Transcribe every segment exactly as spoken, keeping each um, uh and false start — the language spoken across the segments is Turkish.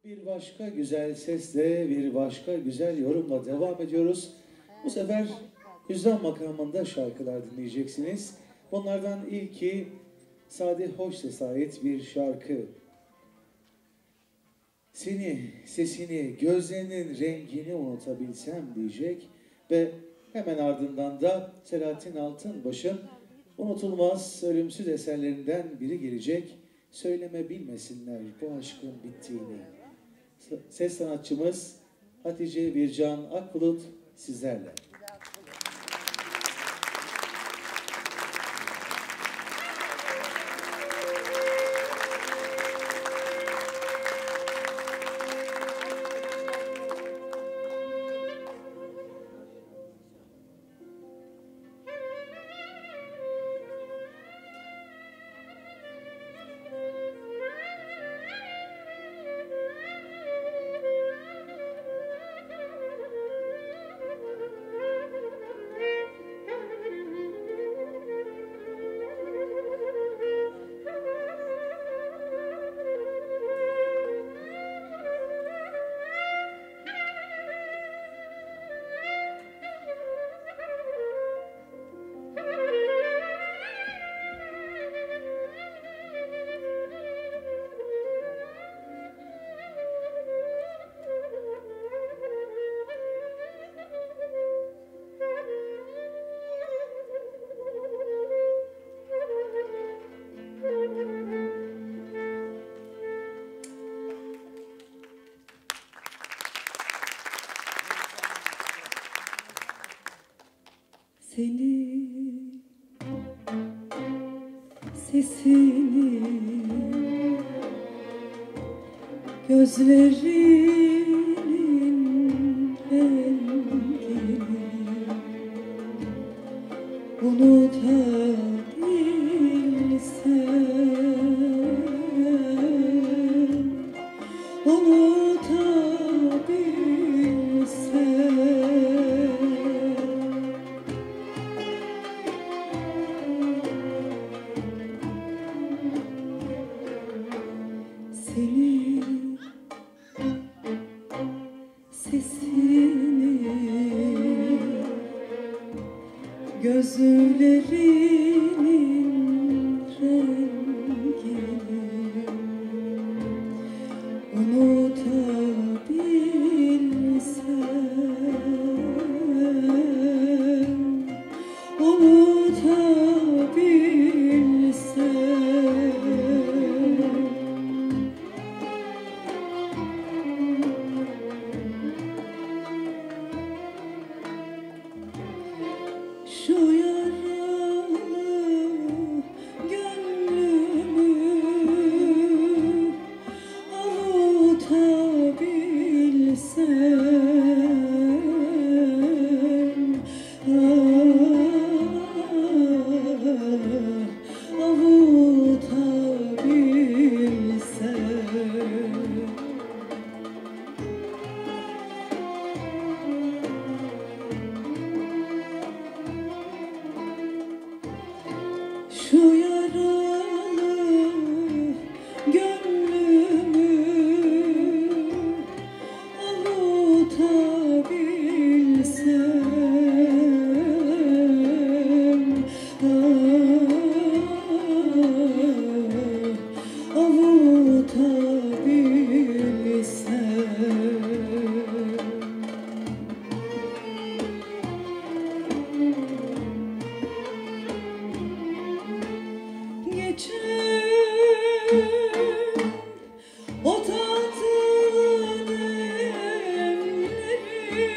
Bir başka güzel sesle, bir başka güzel yorumla devam ediyoruz. Bu sefer hüzzam makamında şarkılar dinleyeceksiniz. Bunlardan ilki Sade Hoşses'e ait bir şarkı. Seni, sesini, gözlerinin rengini unutabilsem diyecek ve hemen ardından da Selahattin Altınbaş'ın unutulmaz, ölümsüz eserlerinden biri gelecek. Söyleme bilmesinler bu aşkın bittiğini. Ses sanatçımız Hatice Bircan Akbulut sizlerle. Seni, sesini, gözlerinin rengini unutabilsem, unutabilsem. Seni, sesini, gözlerinin rengini unutabilsem, unutabilsem. Şu yaralı gönlümü avutabilsem, ah, avutabilsem. Şu yaralı gönlümü avutabilsem, ah, avutabilsem. Geçen o tatlı demleri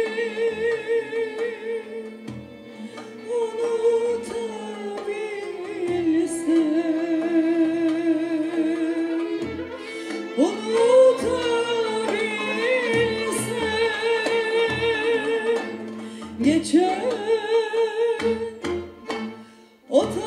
unutabilsem, unutabilsem. Geçen o tatlı.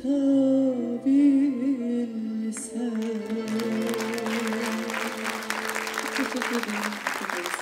tutabilsem. Teşekkür ederim. Teşekkür ederim.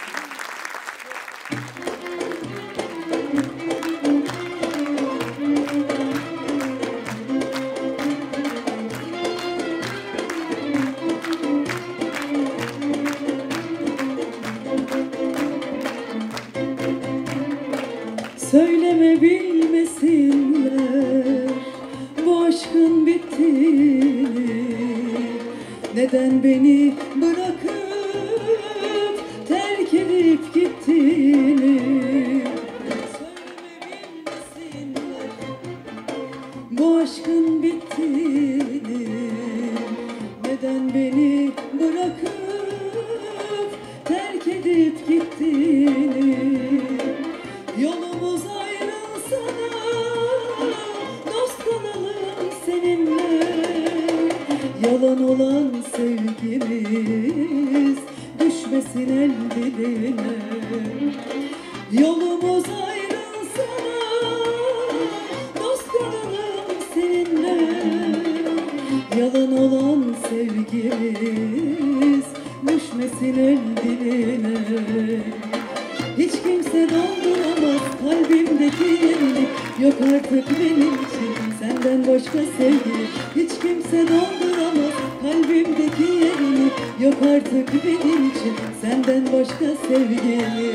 Söyleme bilmesinler bu aşkın bittiğini, neden beni bırakıp terk edip gittiğini. Söyleme bilmesinler bu aşkın bittiğini, neden beni bırakıp terk edip gittiğini. Yolumuz ayrılsa da dost kalalım seninle. Yalan olan sevgimiz düşmesin el diline. Yolumuz ayrılsa da dost kalalım seninle. Yalan olan sevgimiz düşmesin el diline. Hiç kimse dolduramaz kalbimdeki yerini, yok artık benim için senden başka sevgili. Hiç kimse dolduramaz kalbimdeki yerini, yok artık benim için senden başka sevgili.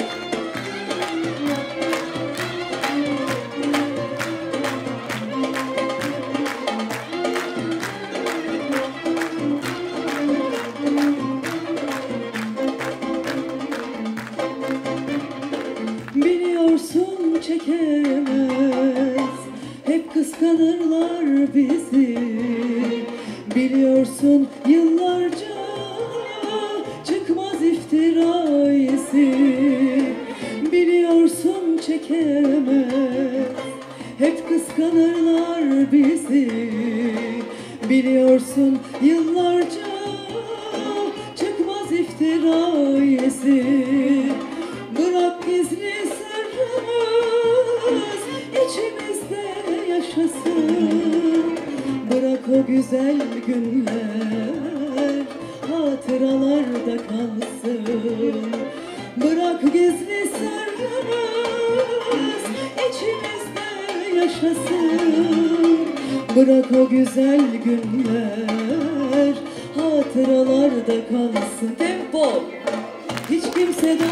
Biliyorsun çekemez, hep kıskanırlar bizi. Biliyorsun yıllarca çıkmaz iftira izi. Biliyorsun çekemez, hep kıskanırlar bizi. Biliyorsun yıllarca çıkmaz iftira izi. Bırak gizli sırrımız içimizde yaşasın. Bırak o güzel günler hatıralarda kalsın. Bırak gizli sırrımız içimizde yaşasın. Bırak o güzel günler hatıralarda kalsın. Tempo. Hiç kimse de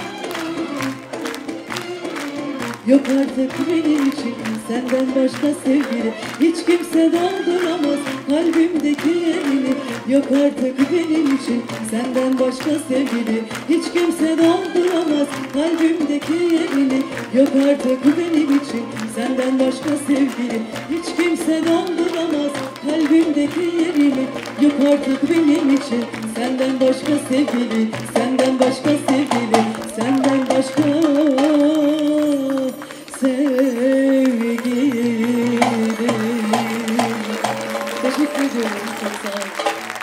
yok artık benim için senden başka sevgili. Hiç kimse dolduramaz kalbimdeki yerini, yok artık benim için senden başka sevgili. Hiç kimse dolduramaz kalbimdeki yerini, yok artık benim için senden başka sevgili. Hiç kimse dolduramaz kalbimdeki yerini, yok artık benim için senden başka sevgili. Senden başka sevgili, senden başka sevgilim. Teşekkür ediyorum. Çok sağ olun.